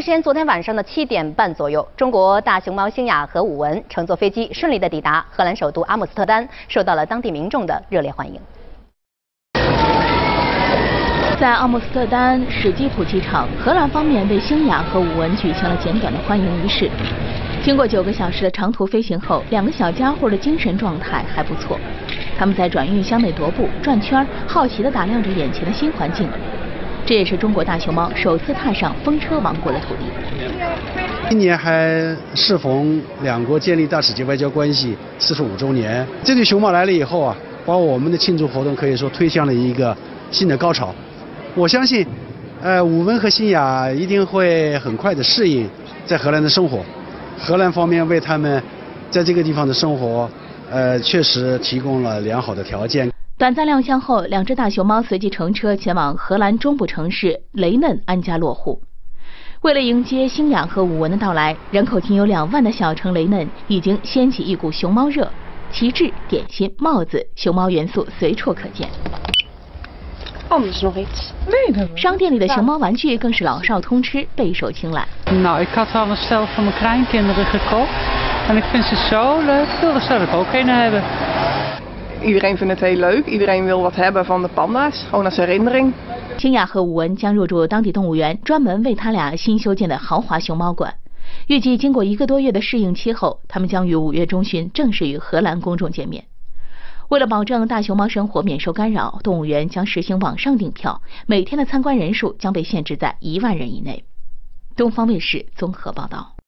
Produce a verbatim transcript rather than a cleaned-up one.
时间昨天晚上的七点半左右，中国大熊猫星雅和武文乘坐飞机顺利的抵达荷兰首都阿姆斯特丹，受到了当地民众的热烈欢迎。 在阿姆斯特丹史基普机场，荷兰方面为星雅和武文举行了简短的欢迎仪式。经过九个小时的长途飞行后，两个小家伙的精神状态还不错。他们在转运箱内踱步、转圈，好奇地打量着眼前的新环境。这也是中国大熊猫首次踏上风车王国的土地。 今年还适逢两国建立大使级外交关系四十五周年，这对熊猫来了以后啊，把我们的庆祝活动可以说推向了一个新的高潮。我相信，呃，武文和星雅一定会很快的适应在荷兰的生活。荷兰方面为他们在这个地方的生活，呃，确实提供了良好的条件。 短暂亮相后，两只大熊猫随即乘车前往荷兰中部城市雷嫩安家落户。为了迎接星雅和武文的到来，人口仅有两万的小城雷嫩已经掀起一股熊猫热，旗帜、点心、帽子，熊猫元素随处可见。 Anders nog iets? Nee, dat was... 商店里的熊猫玩具更是老少通吃，备受青睐。 Nou, ik had al een stel voor mijn kleinkinderen gekocht en ik vind ze zo leuk. Ik wilde zelf ook een hebben. Iedereen vindt het heel leuk. Iedereen wil wat hebben van de panda's, gewoon als herinnering. 星雅和武文将入住当地动物园，专门为他俩新修建的豪华熊猫馆。预计经过一个多月的适应期后，他们将于五月中旬正式与荷兰公众见面。为了保证大熊猫生活免受干扰，动物园将实行网上订票，每天的参观人数将被限制在一万人以内。东方卫视综合报道。